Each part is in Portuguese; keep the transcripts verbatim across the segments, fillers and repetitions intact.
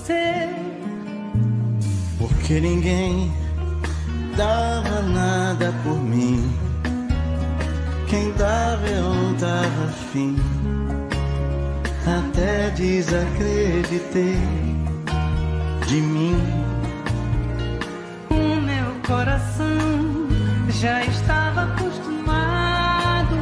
você. Porque ninguém dava nada por mim. Quem dava eu não dava fim. Até desacreditei de mim. O meu coração já estava acostumado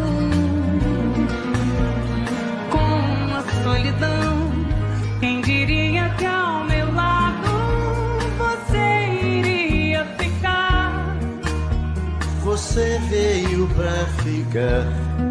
com a solidão. Quem diria que ao meu lado você iria ficar? Você veio pra ficar.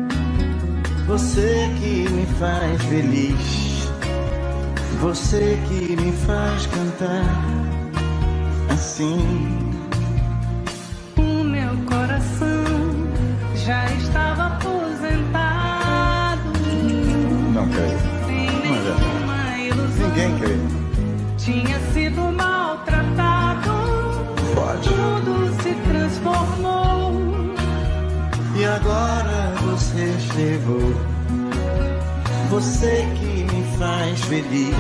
Você que me faz feliz. Você que me faz cantar assim. O meu coração já estava aposentado. Não creio. Sem nenhuma ilusão. Ninguém crê. Tinha sido maltratado. Pode. Tudo se transformou. E agora você chegou. Você que me faz feliz.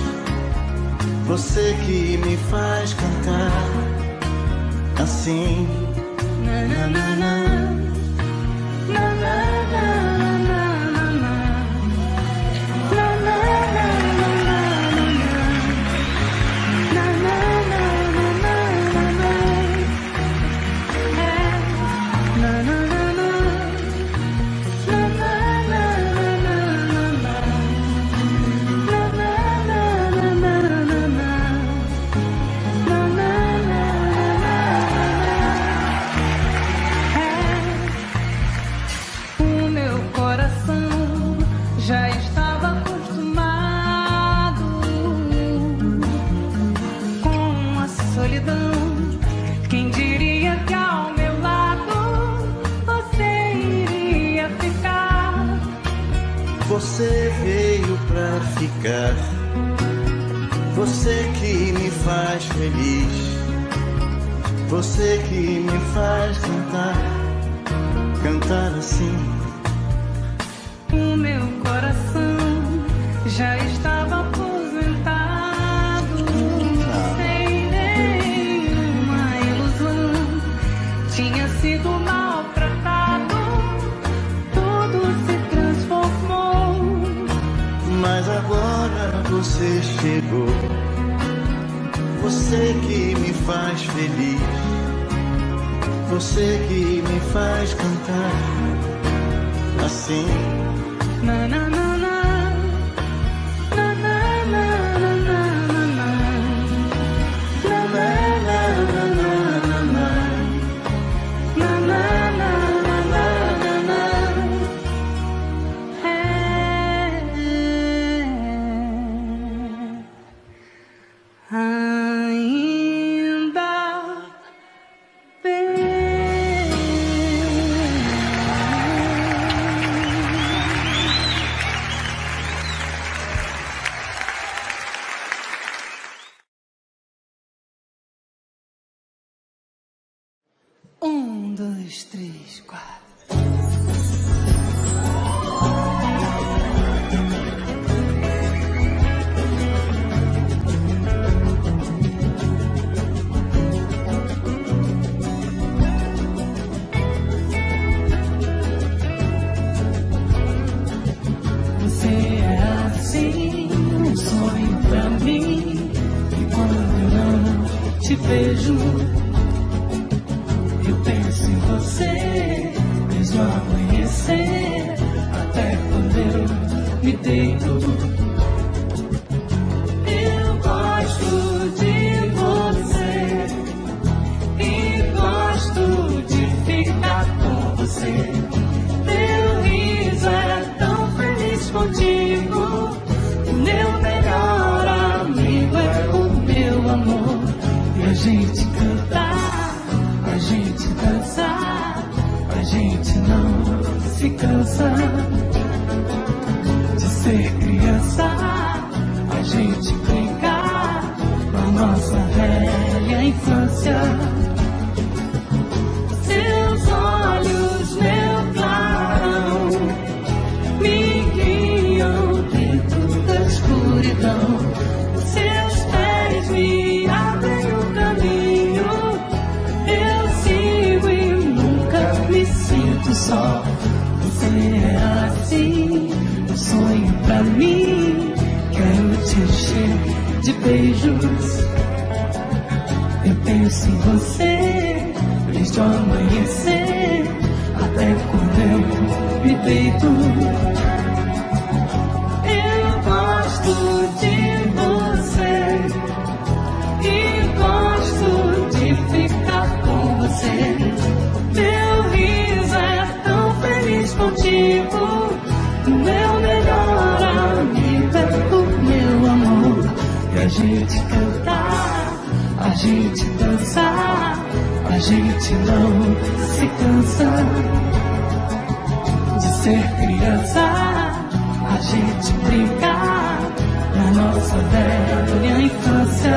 Você que me faz cantar assim. Na, na, na, na. Na, na, na, na, na, na. Na, na, na, na, na, na. Na, na, na, na, na, na. É. Na, na, na. Já estava acostumado com a solidão. Quem diria que ao meu lado você iria ficar? Você veio pra ficar. Você que me faz feliz. Você que me faz cantar. Cantar assim. O meu coração já estava aposentado. Ah. Sem nenhuma ilusão. Tinha sido maltratado. Tudo se transformou. Mas agora você chegou. Você que me faz feliz. Você que me faz cantar assim. Na, na, na, na. Na, na, na, na, na, na. Na, na, na, na, na, na. Na, na, na, na, na, na. É. Ainda bem. Um, dois, três, quatro. Você é assim, um sonho pra mim. E quando eu não te vejo, eu penso em você, mesmo amanhecer, até quando eu me deito. Eu gosto de você e gosto de ficar com você. Teu riso é tão feliz contigo. O meu melhor amigo é o meu amor. E a gente cantar, a gente dançar, a gente não se cansa de ser criança, a gente brincar na nossa velha infância. Seus olhos, meu clarão, me guiam dentro da escuridão. Seus pés só. Você é assim, um sonho pra mim. Quero te encher de beijos. Eu penso em você desde o amanhecer até quando eu me deito. Eu gosto de você e gosto de ficar com você. Meu riso é tão feliz contigo. Meu melhor amigo é o meu amor. E a gente cantar, a gente dançar, a gente não se cansa de ser criança. A gente brincar na nossa velha infância.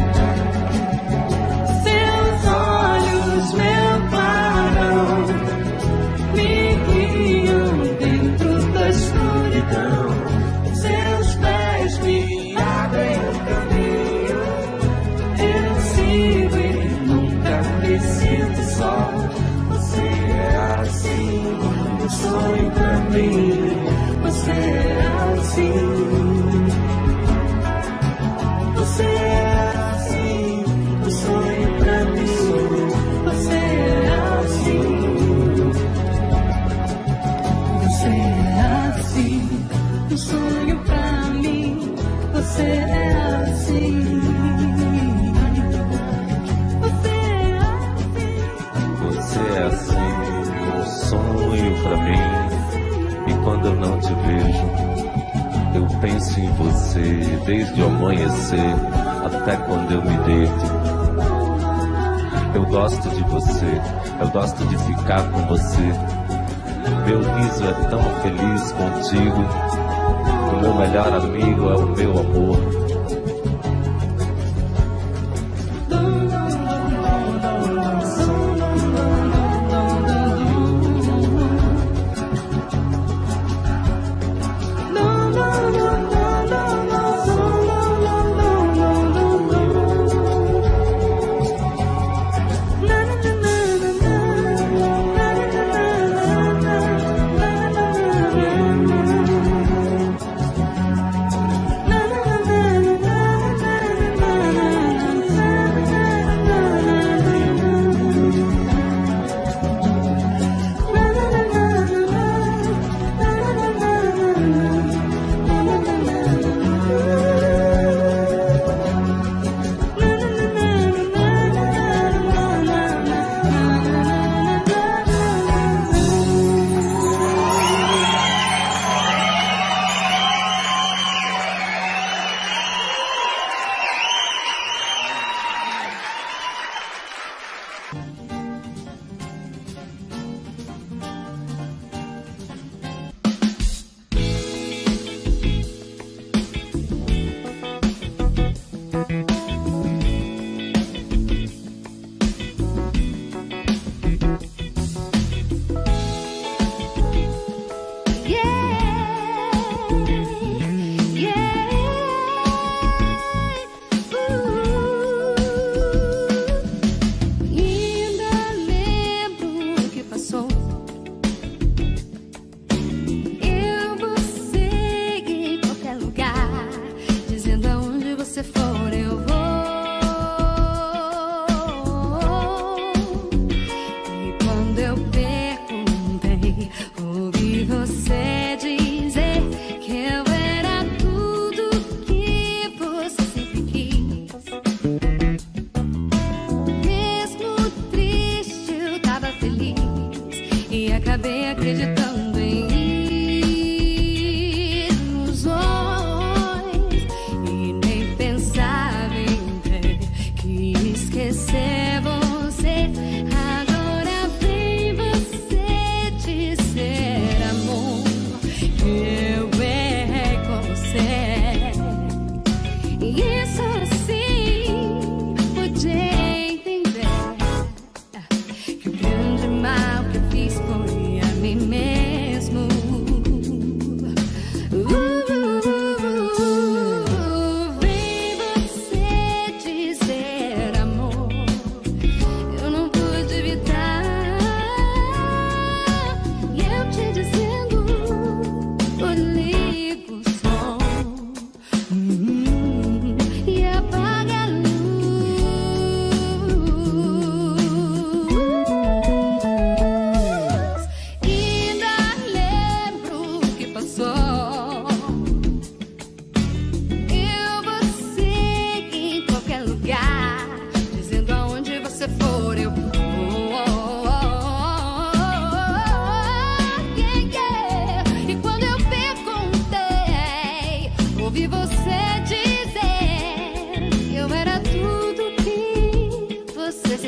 Seus olhos, meu clarão, me guiam dentro da escuridão. Seus pés me abrem o caminho. Eu sigo e nunca me sinto só. Você é assim, um sonho pra mim. Você é assim. Você é assim, um sonho pra mim. Você é assim. Você é assim, um sonho pra mim. Você é assim. Você é assim, um sonho pra mim. E quando eu não te vejo, eu penso em você desde o amanhecer até quando eu me deito. Eu gosto de você, eu gosto de ficar com você. Meu riso é tão feliz contigo. O meu melhor amigo é o meu amor. Acabei acreditando em ilusões e nem pensar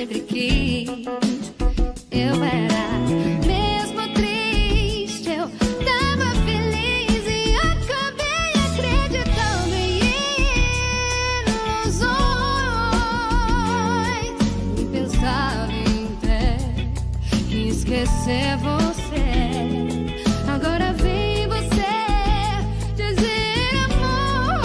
sempre quis. Eu era mesmo triste, eu tava feliz e acabei acreditando em ilusões. E pensava em ter que esquecer você. Agora vem você dizer amor.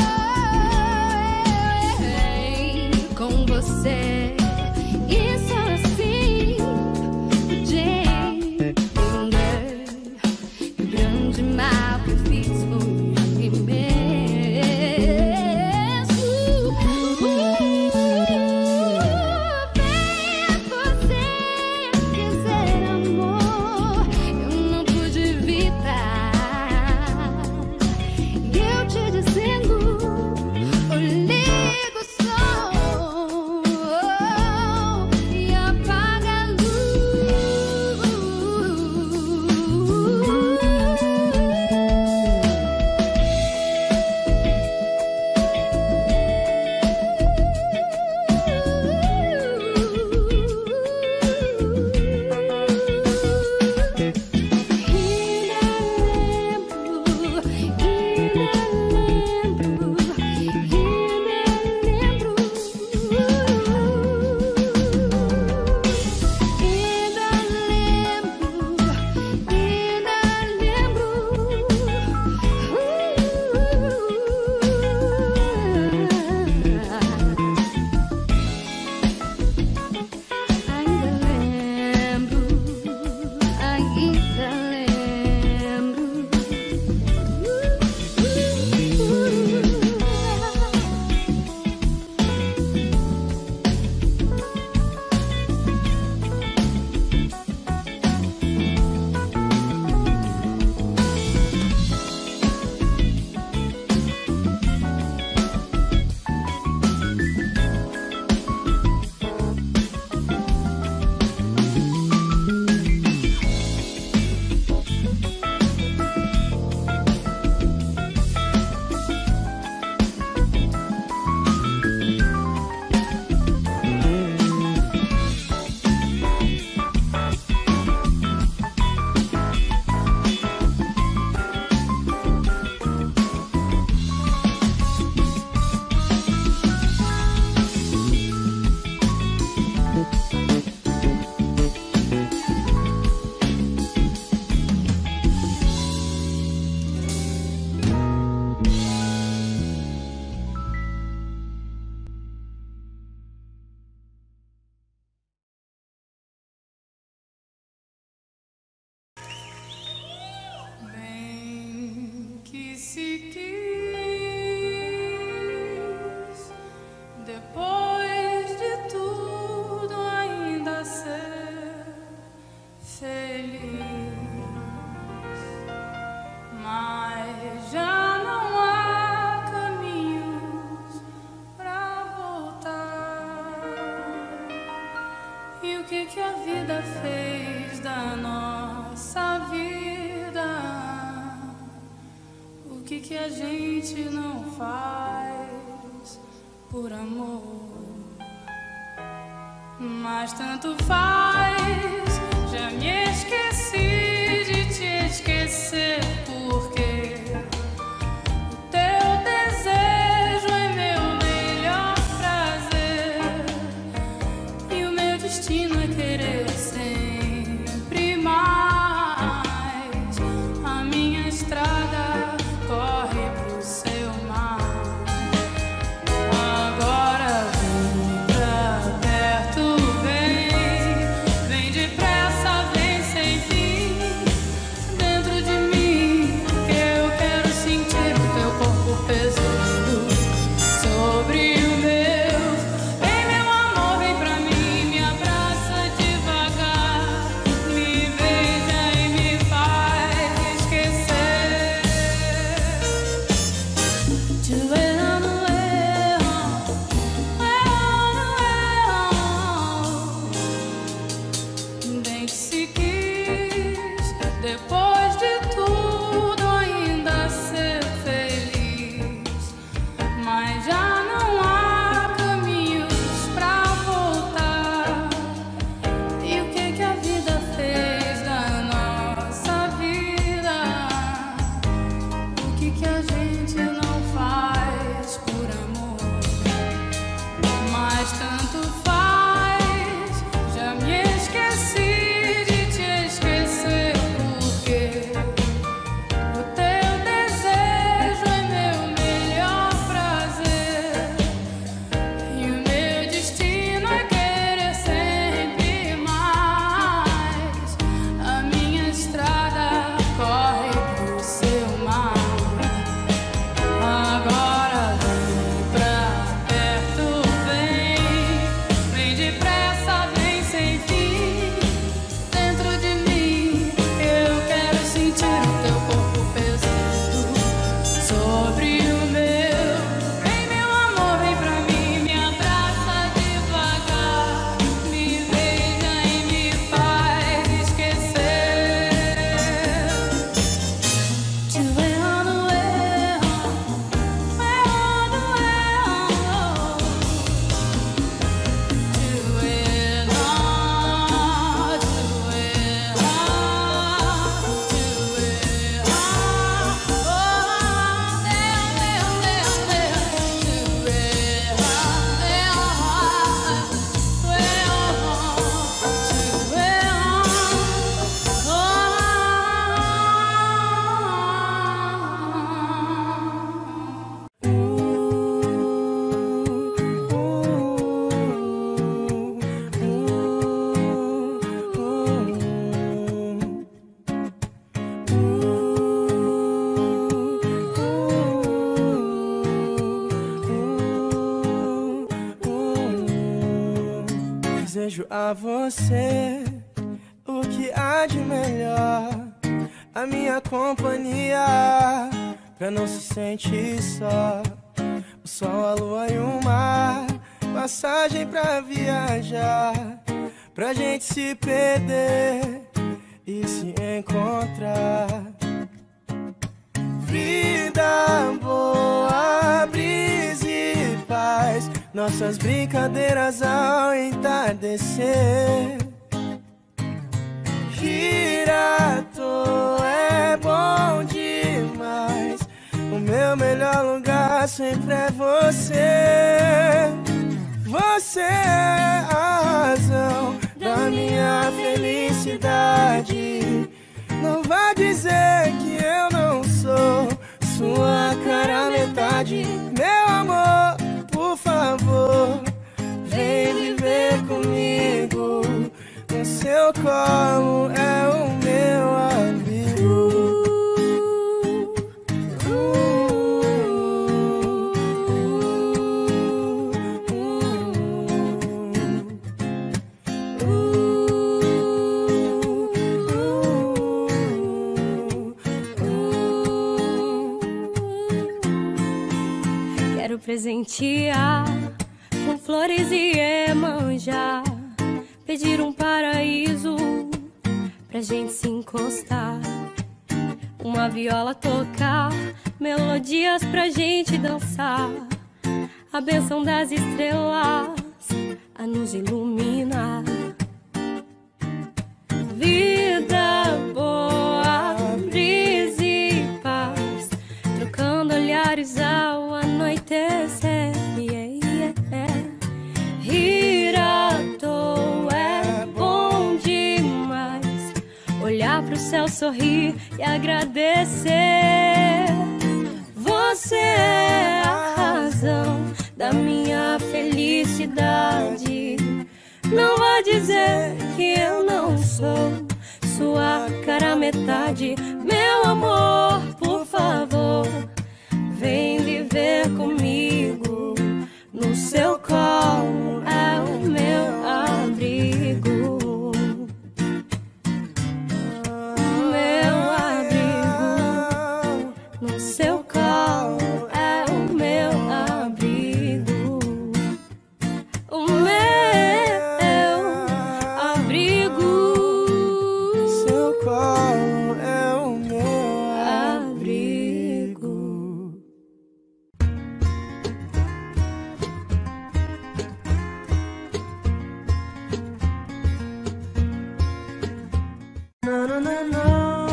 Com você isso assim, entender que o grande mal que eu fiz foi a mim mesmo. Venha você dizer amor, eu não pude evitar. E eu te dizendo, eu ligo o som e apaga a bem que se quis, depois de tudo ainda ser feliz, mas já não há caminhos pra voltar. E o que que a vida fez da nossa vida? O que que a gente não faz por amor? Mas tanto faz, já me esqueci de te esquecer, porque o teu desejo é meu melhor prazer e o meu destino é querer sempre mais. A minha estrada corre pro seu mar. Agora vem pra perto, vem, vem depressa, vem sem fim. Dentro de mim Desejo a você o que há de melhor, a minha companhia, pra não se sentir só. O sol, a lua e o mar, passagem pra viajar, pra gente se perder e se encontrar. Vida boa, brisa e paz, nossas brincadeiras ao entardecer. Rir à toa é bom demais, o meu melhor lugar sempre é você. Você é a razão da minha felicidade. Não vá dizer que eu não sou sua cara metade. Meu amor, por favor, vem viver comigo. No seu colo é o meu abrigo. Quero presentear com flores e emanjar, pedir um paraíso pra gente se encostar, uma viola tocar, melodias pra gente dançar, a bênção das estrelas a nos iluminar. Vida boa, brisa e paz, trocando olhares ao anoitecer. Yeah, yeah. Rir à toa é bom demais, olhar pro céu, sorrir e agradecer. Você é a razão da minha felicidade. Não vá dizer que eu não sou sua cara metade. Meu amor, por favor, vem viver comigo. No seu colo é o meu abrigo. Meu abrigo. No seu colo é o meu abrigo. O meu abrigo. Seu colo é o meu abrigo. No, no, no, no.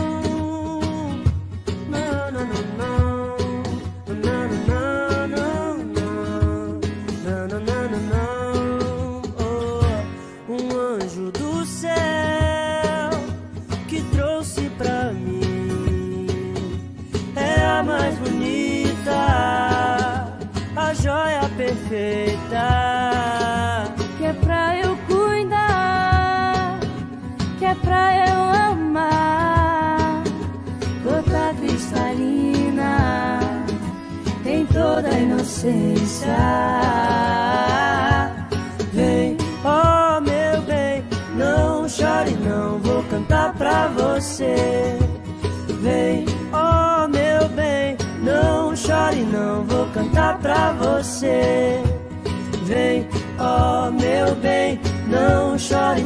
No, no, no, no. No, no, no, no, no. No, no, no, no, no. Oh, um anjo do céu que trouxe pra mim é a mais bonita, a joia perfeita, Que é pra eu cuidar, que é pra eu amar. Gota cristalina, tem toda a inocência. Vem, oh meu bem, não chore não, vou cantar pra você. Vem, oh meu bem, não chore não, vou cantar pra você. Vem, oh meu bem, não chore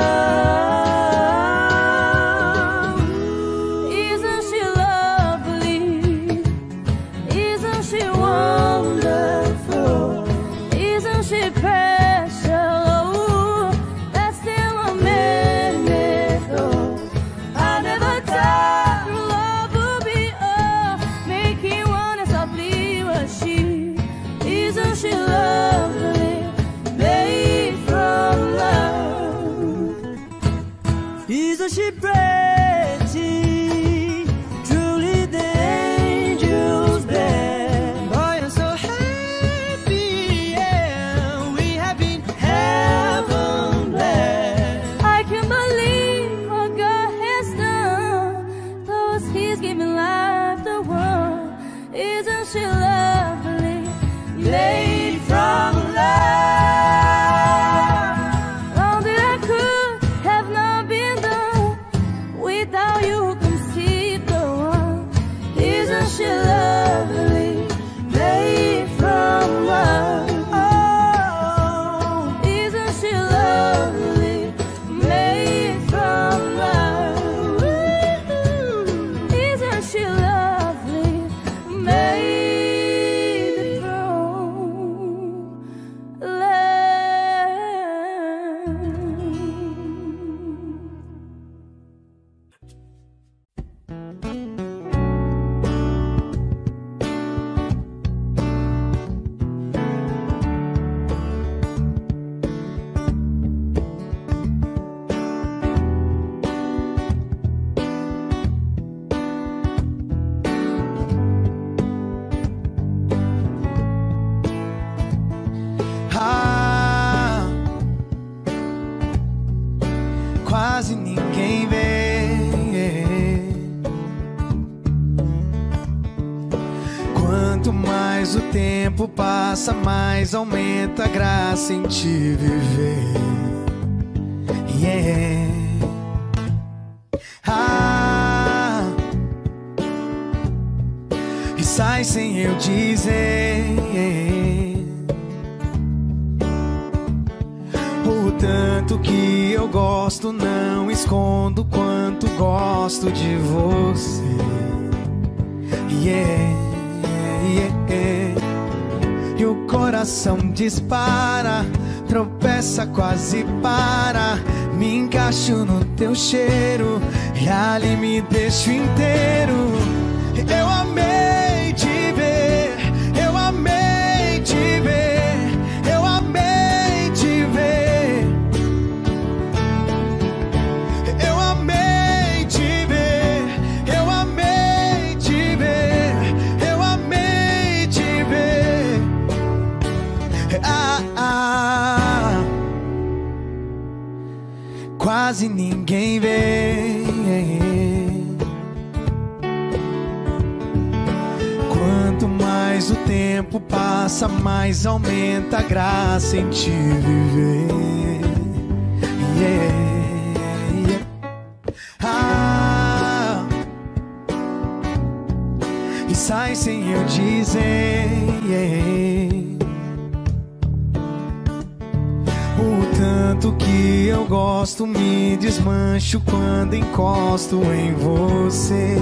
não. Isn't she lovely? Isn't she wonderful? Isn't she special? That's still a miracle. I never thought love would be all, make you wanna stop believing what she. Isn't she lovely? Made from love. tempo passa, mais aumenta a graça em te viver. Yeah. Ah, e sai sem eu dizer o tanto que eu gosto, não escondo quanto gosto de você. Yeah, yeah, yeah. E o coração dispara, tropeça, quase para. Me encaixo no teu cheiro e ali me deixo inteiro. Eu amei te ver, eu amei te ver, eu amei te ver. Eu amei te ver, eu amei te ver, eu amei te ver. Ah, ah. Quase ninguém vê. Quanto mais o tempo passa, mais aumenta a graça em te viver. Yeah, yeah. Ah, e sai sem eu dizer. Yeah. O tanto que eu gosto, me desmancho quando encosto em você.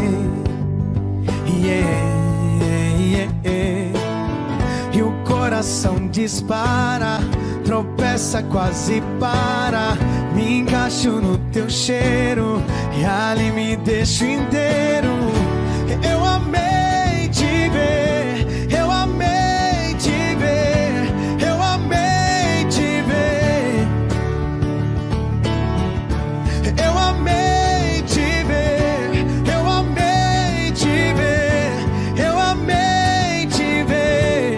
Yeah, yeah, yeah. E o coração dispara, tropeça, quase para. Me encaixo no teu cheiro e ali me deixo inteiro. Eu amei te ver, eu amei te ver, eu amei te ver. Eu amei te ver, eu amei te ver, eu amei te ver.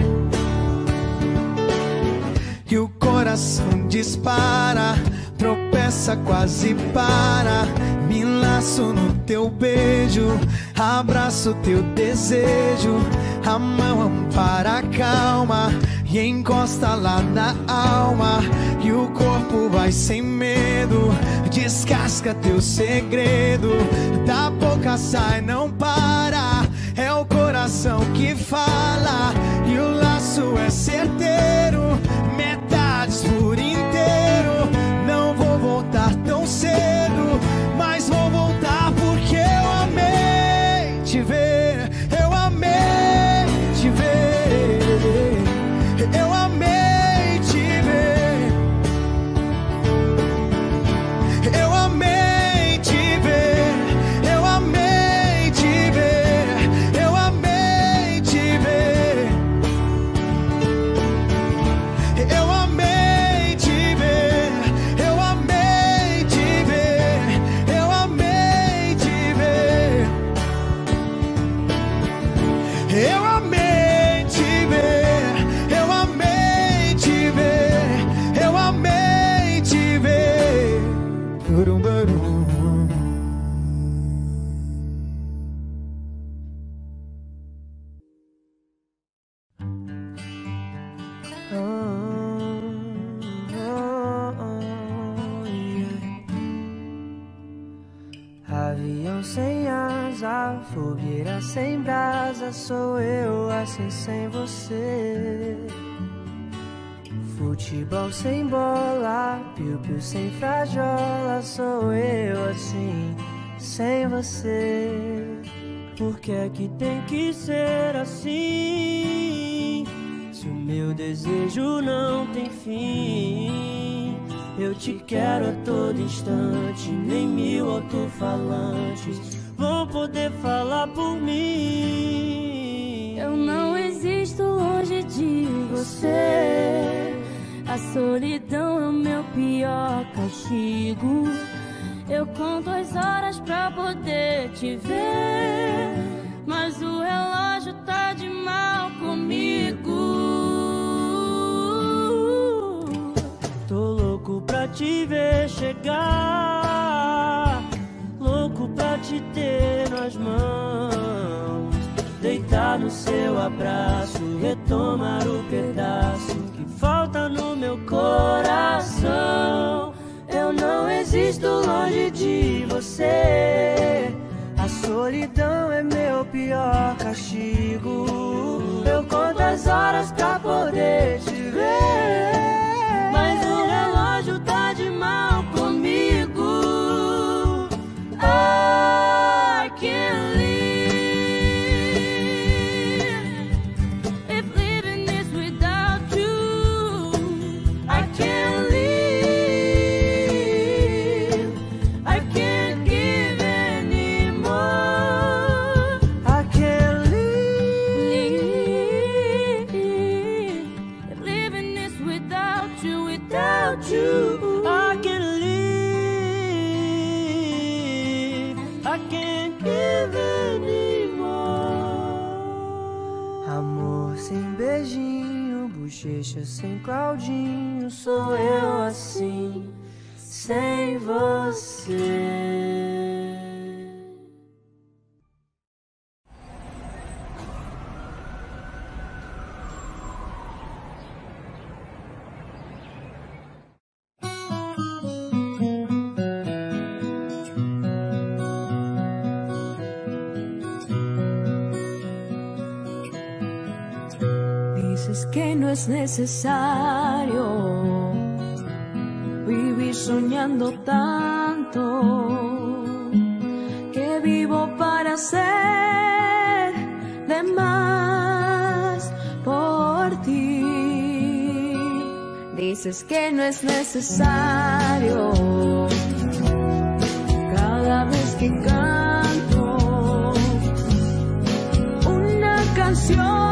E o coração dispara, tropeça, quase para. Me laço no teu beijo, abraço teu desejo. A mão ampara, calma e encosta lá na alma. E o corpo vai sem medo, descasca teu segredo. Da boca sai, não para, é o coração que fala. E o laço é certeiro, metades por inteiro. Não vou voltar tão cedo, mas vou voltar porque eu amei te ver. Eu amei te ver, eu amei te ver. Eu amei te ver, eu amei te ver, eu amei te ver. Eu amei te ver, eu amei te ver, eu amei te ver. Eu amei te ver, eu amei te ver, eu amei te ver. Burum, burum. Avião sem asa, fogueira sem brasa, sou eu assim sem você. Futebol sem bola, piu-piu sem frajola, sou eu assim sem você. Por que é que tem que ser assim? Se o meu desejo não tem fim. Eu te quero a todo instante, nem mil alto-falantes vão poder falar por mim. Eu não existo longe de você. A solidão é o meu pior castigo. Eu conto as horas pra poder te ver, mas o relógio tá de mal comigo. Tô louco pra te ver chegar, louco pra te ter nas mãos, deitar no seu abraço, tomar o pedaço que falta no meu coração. Eu não existo longe de você. A solidão é meu pior castigo. Eu conto as horas pra poder te ver, mas o relógio tá de mal comigo. I can't live if living is without you. I can't live, I can't give anymore. I can't live if living is without you, without you. I can't live, I can't give anymore. Amor sem beijinho, bochecha sem Claudinho, sou eu assim, sem você. Dices que no es necesario vivir soñando tanto, que vivo para ser de más por ti. Dices que no es necesario cada vez que canto una canción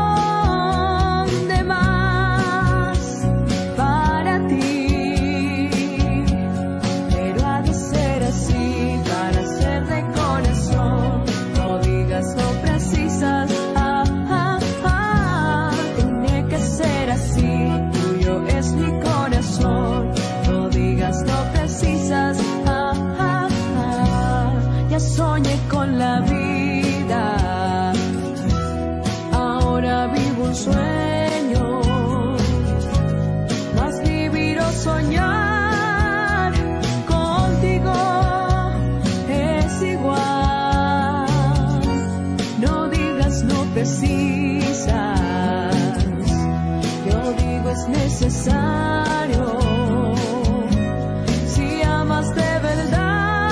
soñé con la vida, ahora vivo un sueño, más vivir o soñar contigo es igual. No digas no precisas, yo digo es necesario. Si amas de verdad,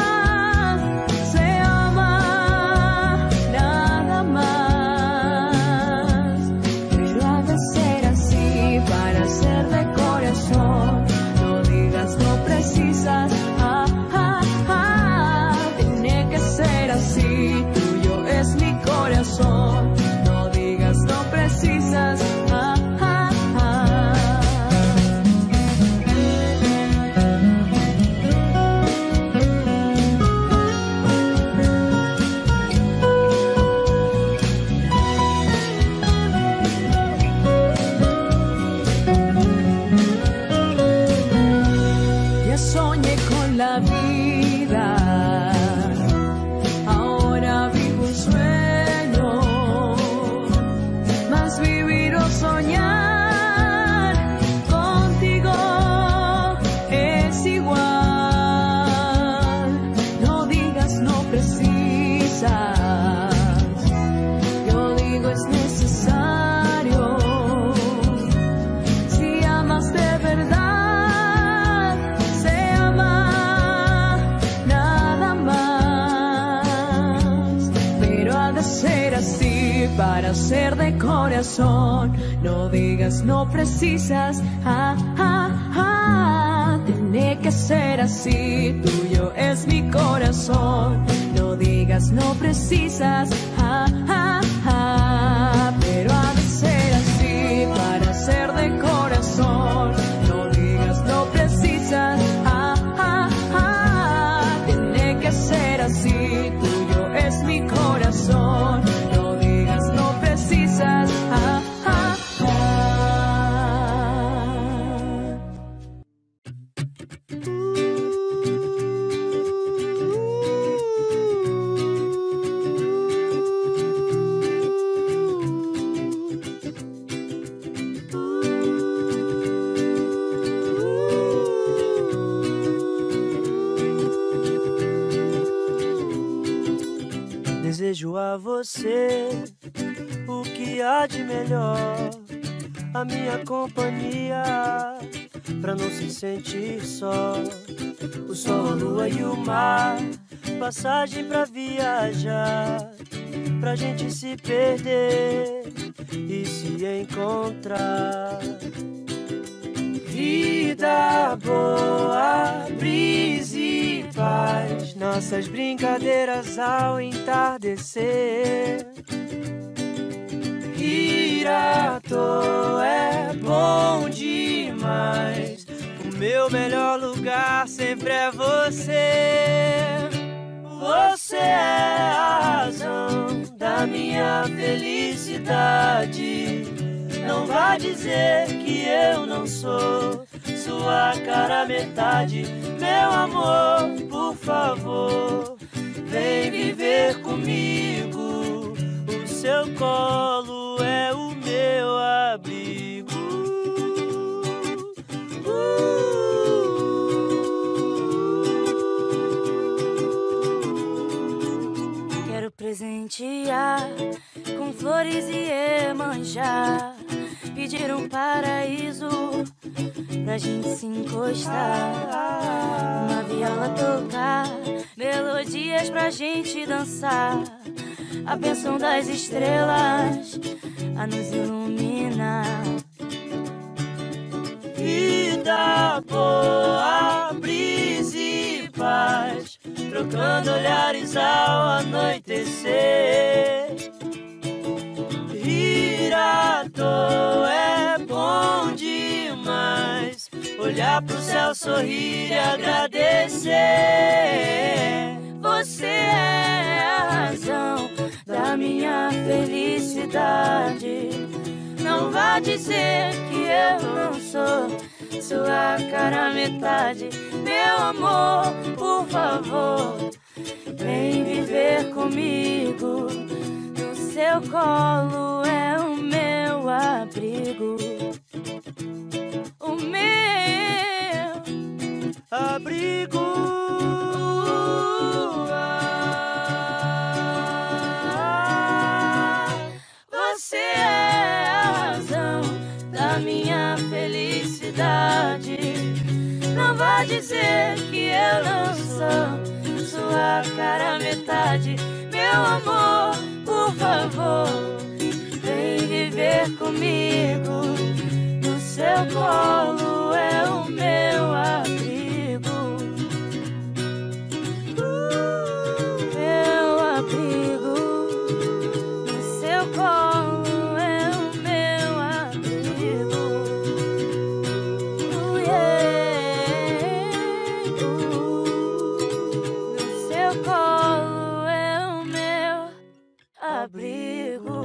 ah, ah, ah, tiene que ser así, tuyo es mi corazón, no digas no precisas, ah, ah, ah. Soñé con la vida, ahora vivo un sueño, más vivir o soñar contigo es igual. No digas no precisas, yo digo es necesario. Si amas de verdad, para ser de corazón, no digas no precisas, ah, ah, ah, tiene que ser así, tuyo es mi corazón, no digas no precisas, ah, ah, ah, pero ha de ser así, para ser de corazón, no digas no precisas, ah, ah, ah, tiene que ser así, tuyo es mi corazón. Ah, ah, ah. você o que há de melhor, a minha companhia, pra não se sentir só. O sol, a lua e o mar, passagem pra viajar, pra gente se perder e se encontrar. Vida boa, brisa e paz, nossas brincadeiras ao entardecer. Ir à toa é bom demais, o meu melhor lugar sempre é você. Você é a razão da minha felicidade. Não vá dizer que eu não sou sua cara metade. Meu amor, por favor, vem viver comigo. O seu colo é o meu abrigo. uh. Quero presentear com flores e Iemanjá, pedir um paraíso pra gente se encostar, uma viola tocar, melodias pra gente dançar, a bênção das estrelas a nos iluminar. Vida boa, brisa e paz, trocando olhares ao anoitecer. Ir à toa é bom demais, olhar pro céu, sorrir e agradecer. Você é a razão da minha felicidade. Não vá dizer que eu não sou sua cara metade. Meu amor, por favor, vem viver comigo. No seu colo é o meu abrigo. O meu abrigo. Você é a razão da minha felicidade. Não vá dizer que eu não sou sua cara metade. Meu amor, por favor, vem viver comigo. No seu colo é o meu abrigo. Meu abrigo. No seu colo é o meu abrigo. Uh, yeah. uh. No seu colo é o meu abrigo.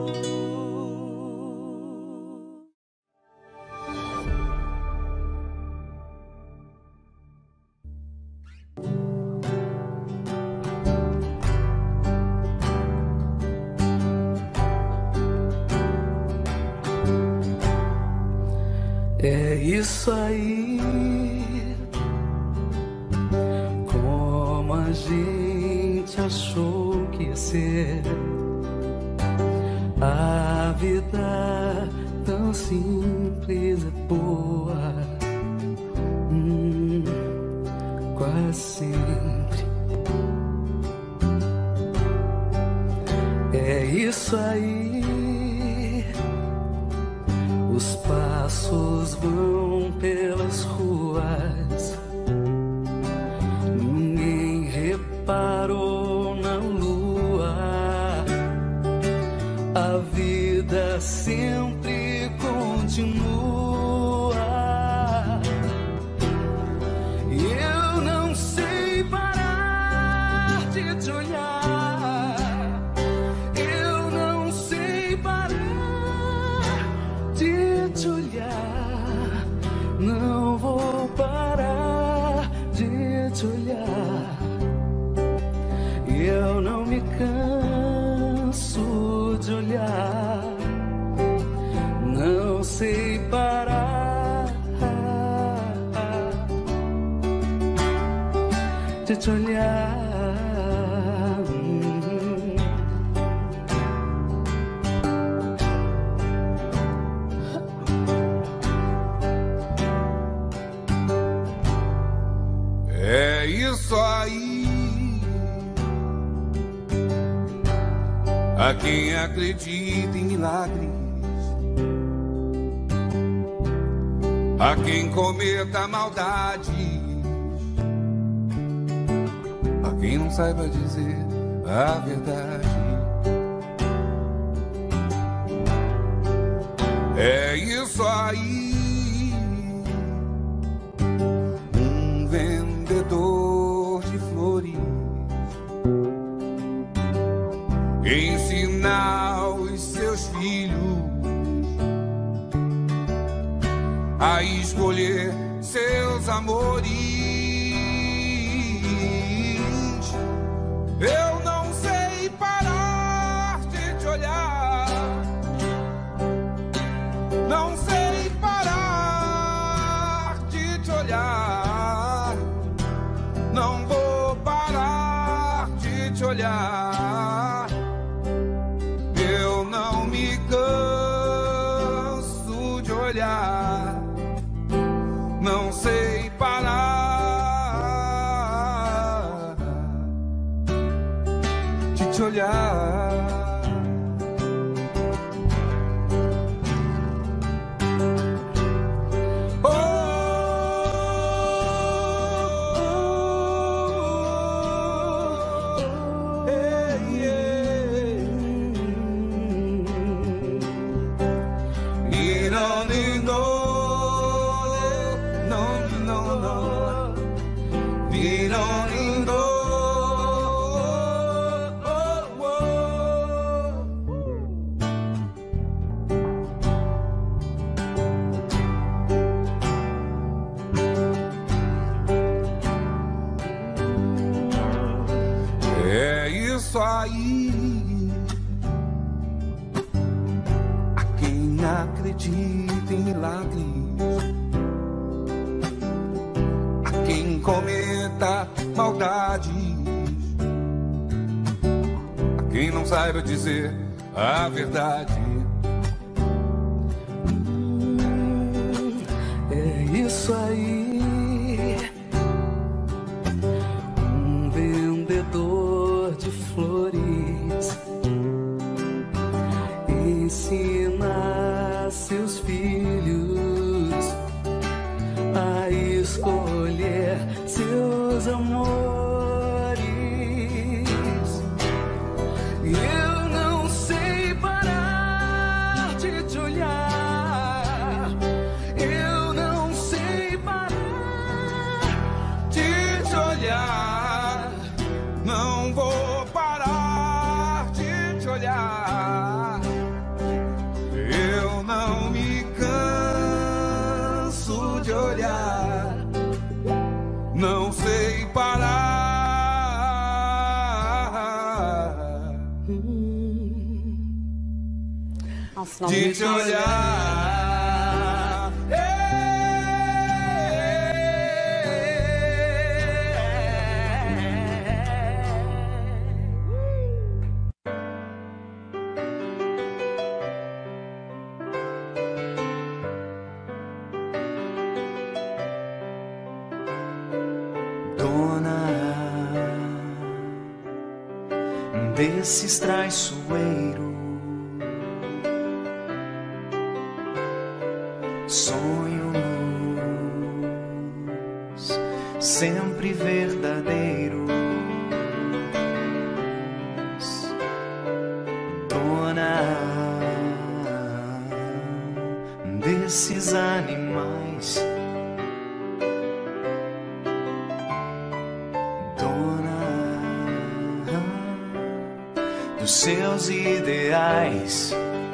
É isso aí, como a gente achou que ia ser. A vida tão simples é boa, hum, quase sempre. É isso aí, os passos vão pelas ruas, ninguém reparou na lua. A vida sempre continua. E eu não sei parar de te olhar. Eu não sei parar de te olhar. Não vou parar de te olhar. E eu não me canso de olhar. Não sei parar de te olhar. É isso aí. A quem acredita em milagres, a quem cometa maldades, a quem não saiba dizer a verdade. É isso aí. Um vendedor de flores ensinar os seus filhos a escolher seus amores. Eu não sei parar de te olhar, não sei parar de te olhar, não vou parar de te olhar. Eu não me canso de olhar, não sei parar de te olhar. Isso aí. A quem acredita em milagres, a quem cometa maldades, a quem não saiba dizer a verdade. É isso aí. Um vendedor de flores ensina seus filhos a escolher seus amores. Eu não sei parar de te olhar, eu não sei parar de te olhar, não vou parar de te olhar. Eu não me canso de olhar, não sei parar de te olhar. Desses traiçoeiros, sonhos sempre verdadeiros, dona desses animais, dos seus ideais.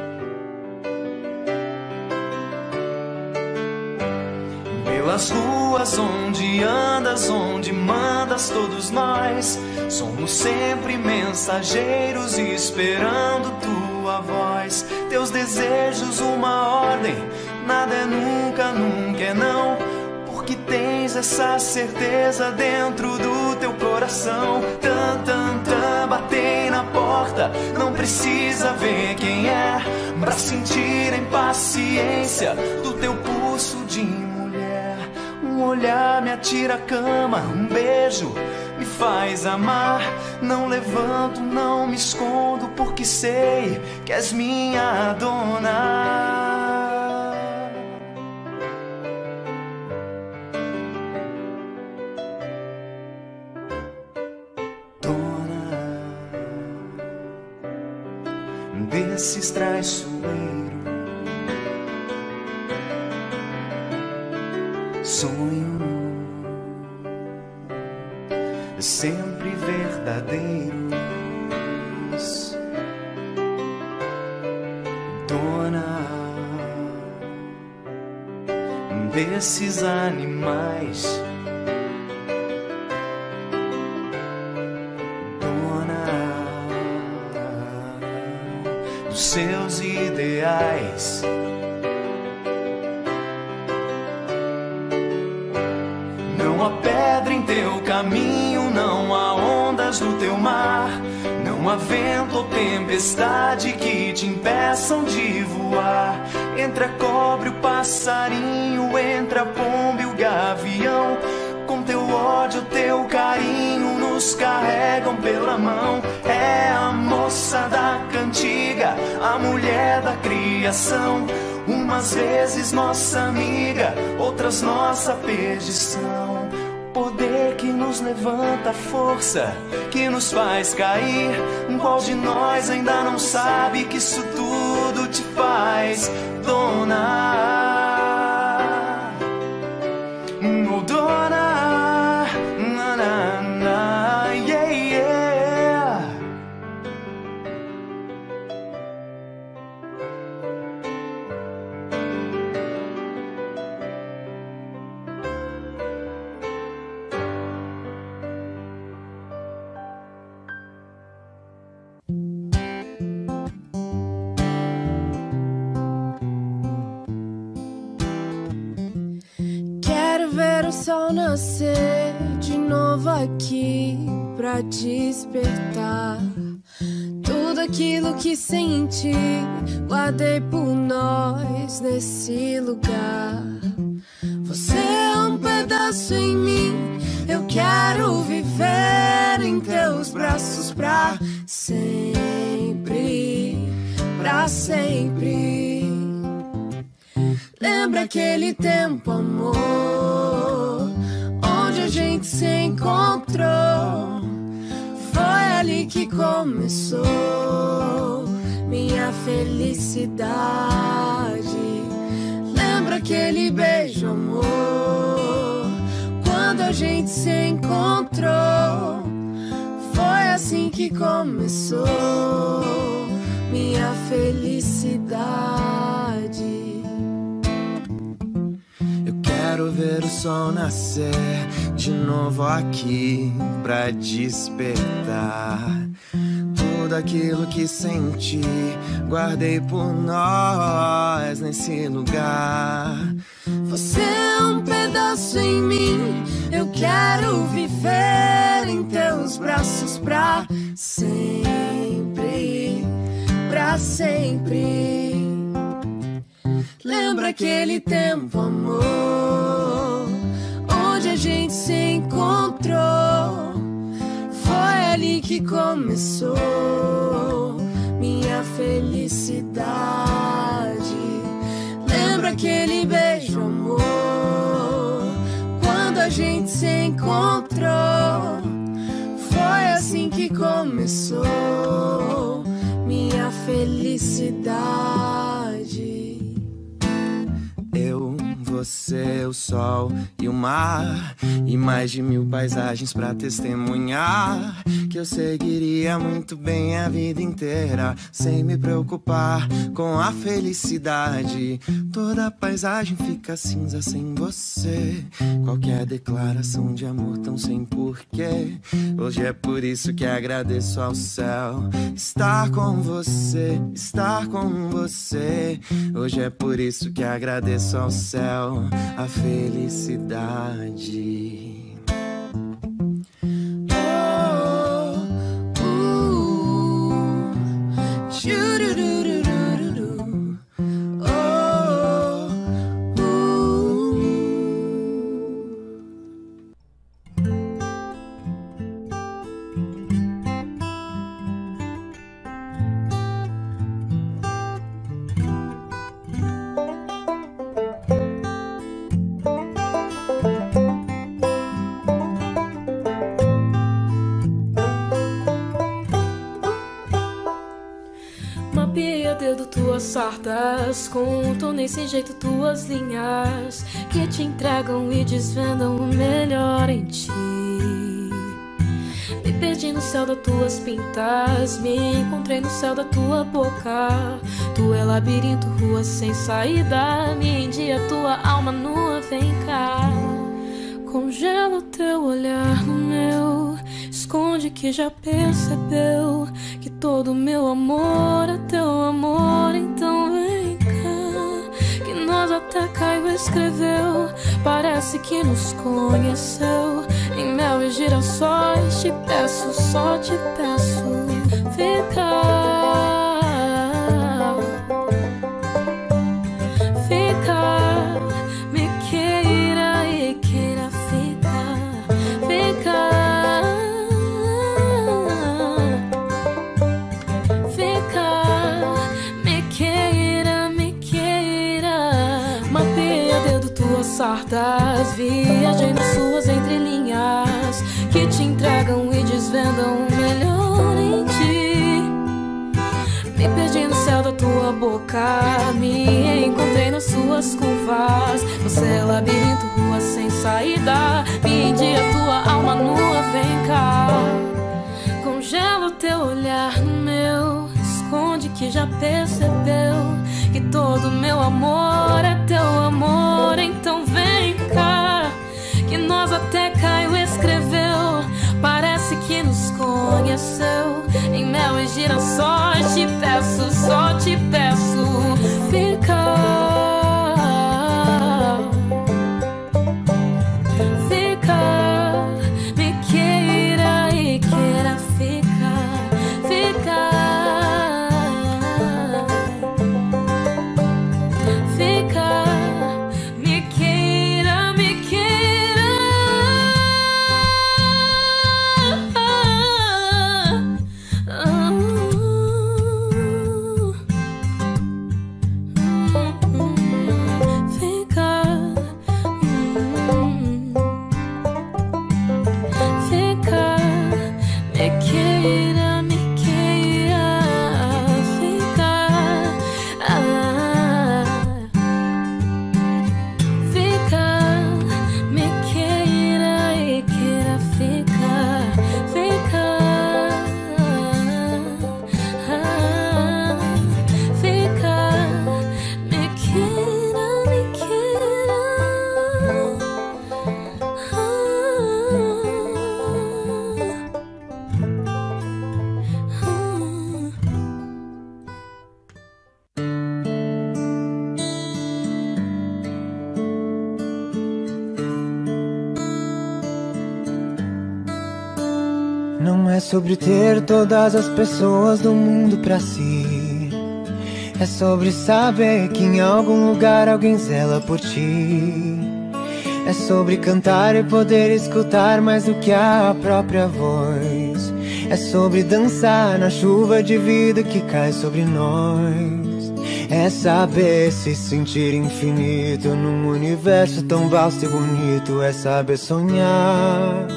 Pelas ruas onde andas, onde mandas, todos nós somos sempre mensageiros esperando tua voz. Teus desejos uma ordem, nada é nunca, nunca é não, porque tens essa certeza dentro do teu coração. Tan, tan, tan, batei na porta, não precisa ver quem é, pra sentir a impaciência do teu pulso de mulher. Um olhar me atira a cama, um beijo me faz amar. Não levanto, não me escondo, porque sei que és minha dona. Dona desses traiçoeiros, sonho sempre verdadeiros. Dona desses animais, dona dos seus ideais. Não há pedra em teu caminho, não há ondas no teu mar, não há vento ou tempestade que te impeçam de voar. Entre a cobra e o passarinho, entre a pomba e o gavião, com teu ódio, teu carinho, nos carregam pela mão. É a moça da cantiga, a mulher da criação, umas vezes nossa amiga, outras nossa perdição. Poder que nos levanta, força que nos faz cair. Qual de nós ainda não sabe que isso tudo te faz dona? Oh, dona, na, na, na, yeah, yeah. Quero ver o sol nascer de novo aqui pra despertar tudo aquilo que senti, guardei por nós nesse lugar. Você é um pedaço em mim, eu quero viver em teus braços pra sempre, pra sempre. Lembra aquele tempo, amor, onde a gente se encontrou? Foi ali que começou minha felicidade. Lembra aquele beijo, amor, quando a gente se encontrou? Foi assim que começou minha felicidade. Quero ver o sol nascer de novo aqui pra despertar tudo aquilo que senti, guardei por nós nesse lugar. Você é um pedaço em mim, eu quero viver em teus braços pra sempre, pra sempre. Lembra aquele tempo, amor, onde a gente se encontrou? Foi ali que começou minha felicidade. Lembra aquele beijo, amor, quando a gente se encontrou? Foi assim que começou minha felicidade. Eu, você, o sol e o mar, e mais de mil paisagens pra testemunhar que eu seguiria muito bem a vida inteira, sem me preocupar com a felicidade. Toda paisagem fica cinza sem você, qualquer declaração de amor tão sem porquê. Hoje é por isso que agradeço ao céu estar com você, estar com você. Hoje é por isso que agradeço ao céu a felicidade. sardas, contornei sem jeito tuas linhas que te entregam e desvendam o melhor em ti. Me perdi no céu das tuas pintas, me encontrei no céu da tua boca. Tu é labirinto, rua sem saída, me endia tua alma nua, vem cá. Congela o teu olhar no meu, esconde que já percebeu que todo meu amor é teu amor, então vem cá. Que nós até Caio escreveu, parece que nos conheceu. Em mel e girassóis te peço, só te peço, fica. Fica, me queira e queira ficar. Fica, fica, me queira, me queira. Mapeia dedo tuas sardas, viajei nas suas entrelinhas que te entregam e desvendam o melhor em ti. Me perdi no céu da tua boca, me encontrei nas suas curvas. Você é labirinto, rua sem saída, me endia tua alma nua, vem cá. Congela o teu olhar no meu, esconde que já percebeu que todo meu amor é teu amor, então vem cá. Que nós até Caio escreveu, parece que nos conheceu. Em mel e girassóis te peço, só te peço, fica. Fica, me queira e queira ficar. Fica, fica, me queira, me queira. Não é sobre ter todas as pessoas do mundo pra si. É sobre saber que em algum lugar alguém zela por ti. É sobre cantar e poder escutar mais do que a própria voz. É sobre dançar na chuva de vida que cai sobre nós. É saber se sentir infinito num universo tão vasto e bonito. É saber sonhar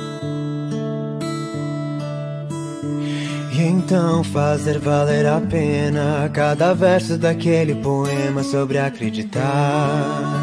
e então fazer valer a pena cada verso daquele poema sobre acreditar.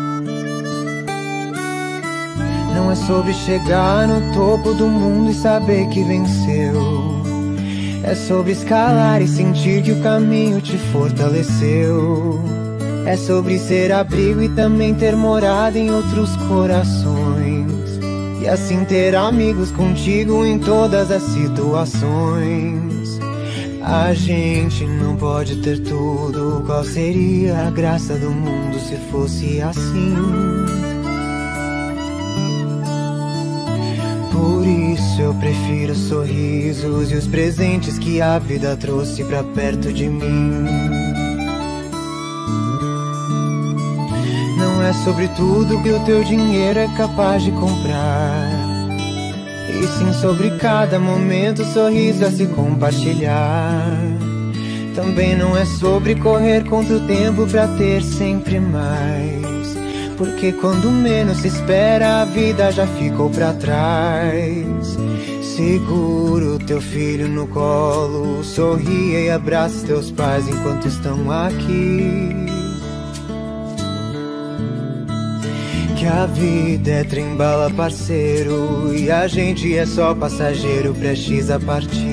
Não é sobre chegar no topo do mundo e saber que venceu. É sobre escalar e sentir que o caminho te fortaleceu. É sobre ser abrigo e também ter morada em outros corações. E assim ter amigos contigo em todas as situações. A gente não pode ter tudo. Qual seria a graça do mundo se fosse assim? Por isso eu prefiro os sorrisos e os presentes que a vida trouxe pra perto de mim. Não é sobre tudo que o teu dinheiro é capaz de comprar, e sim sobre cada momento, sorriso a se compartilhar. Também não é sobre correr contra o tempo pra ter sempre mais, porque quando menos se espera a vida já ficou pra trás. Segura o teu filho no colo, sorria e abraça teus pais enquanto estão aqui. Que a vida é trem-bala, parceiro, e a gente é só passageiro prestes a partir.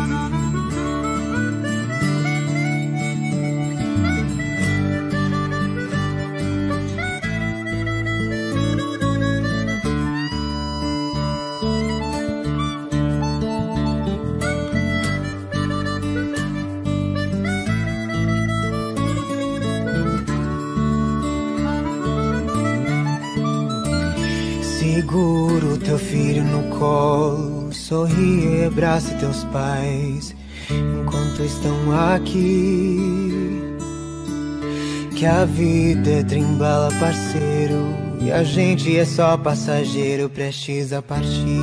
Segura o teu filho no colo, sorria e abraça teus pais enquanto estão aqui. Que a vida é trem-bala, parceiro, e a gente é só passageiro prestes a partir.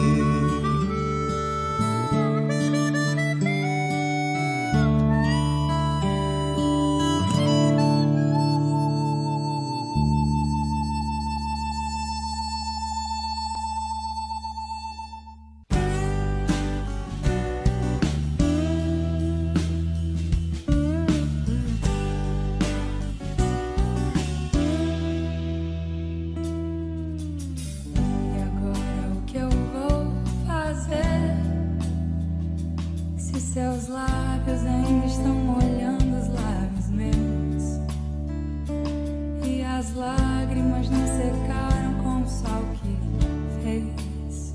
Seus lábios ainda estão molhando os lábios meus, e as lágrimas não secaram com o sol que fez.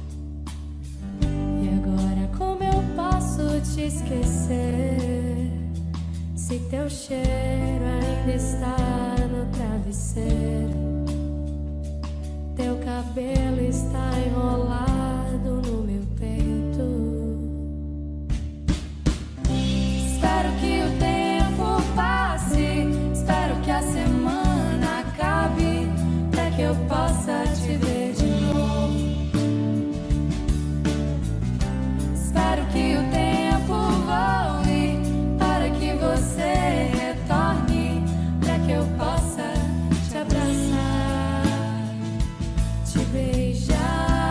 E agora como eu posso te esquecer, se teu cheiro ainda está no travesseiro, teu cabelo está enrolado no meu peito. Espero que o tempo passe, espero que a semana acabe, pra que eu possa te ver de novo. Espero que o tempo voe, para que você retorne, pra que eu possa te abraçar, te beijar.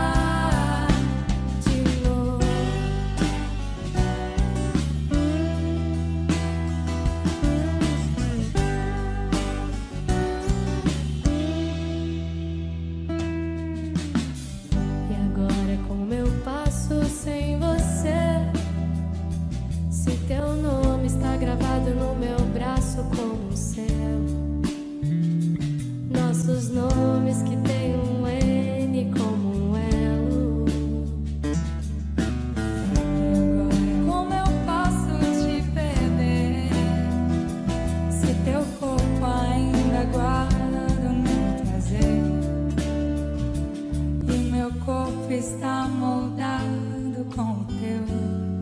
Sem você, se teu nome está gravado no meu braço como o céu, nossos nomes que tem um N como um elo. E agora como eu posso te perder, se teu corpo ainda guarda o meu prazer, e meu corpo está moldado com o teu.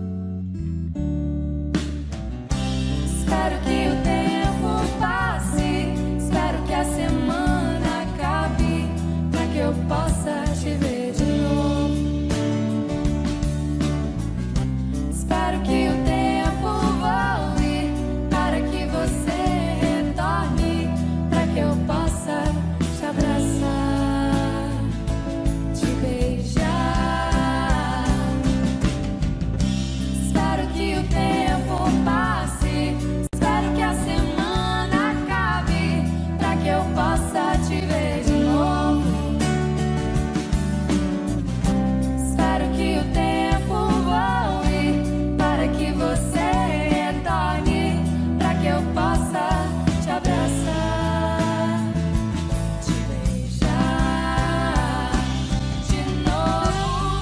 Espero que o tempo passe, espero que a semana acabe, pra que eu possa te ver de novo. Espero que o tempo voe, para que você retorne, pra que eu possa te abraçar, te beijar. Que o tempo passe, espero que a semana acabe, pra que eu possa te ver de novo. Espero que o tempo voe, para que você retorne, pra que eu possa te abraçar, te beijar de novo.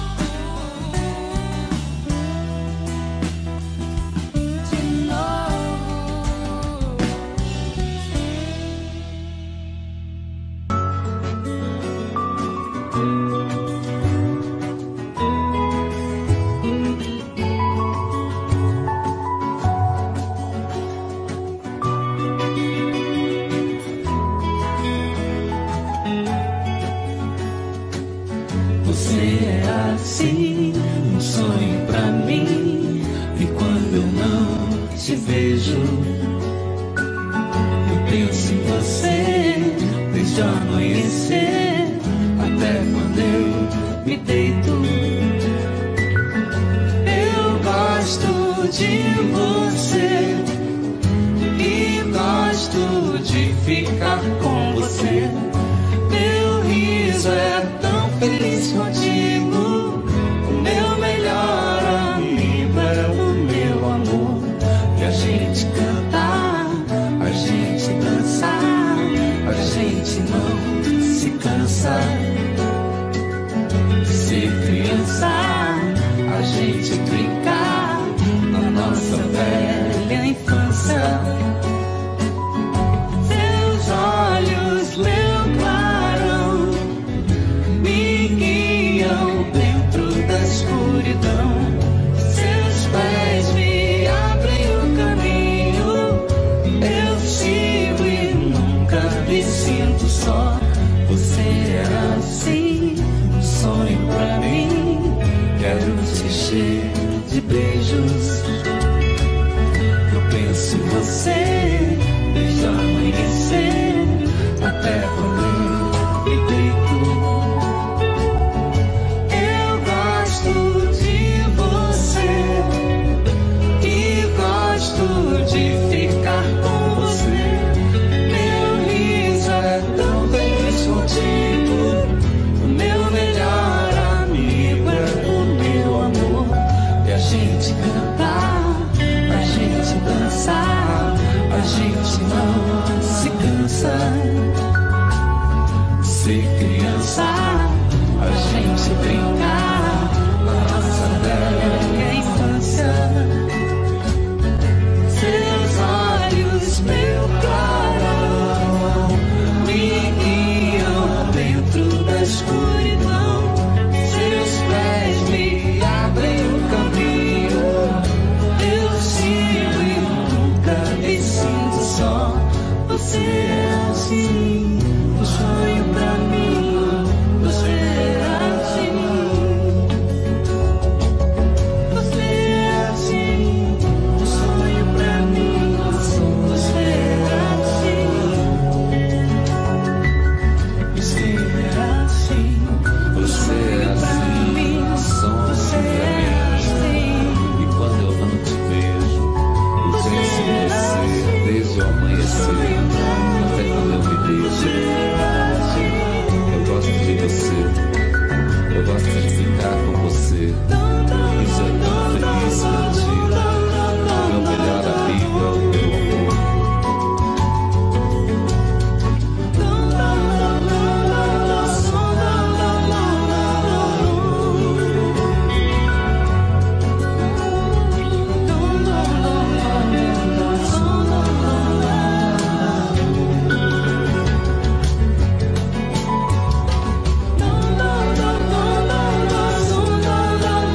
Você é assim, um sonho pra mim, e quando eu não te vejo, eu penso em você desde o amanhecer até quando eu me deito. de beijos. Eu penso em você desde o amanhecer até quando eu me deito. Eu gosto de você e gosto de ficar com você. Meu riso é tão bem escondido. O meu melhor amigo é o meu amor. E a gente cantar, a gente dançar, a gente não se cansa. Ser criança, a gente brincar na nossa velha infância. Seus olhos, meu clarão, me guiam dentro da escuridão. Seus pés me abrem o caminho. Eu sigo e nunca me sinto só. Você é assim, um sonho pra mim. Você é assim. Você é assim, um sonho pra mim. Você é assim. Você é assim, Você é assim, um sonho pra mim. E quando eu não te vejo, eu penso em você desde o amanhecer até quando eu me deixo. Eu gosto de você, eu gosto de ficar com você. Isso é tão feliz contigo. O meu melhor amigo é o teu amor. Don't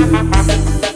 Thank you.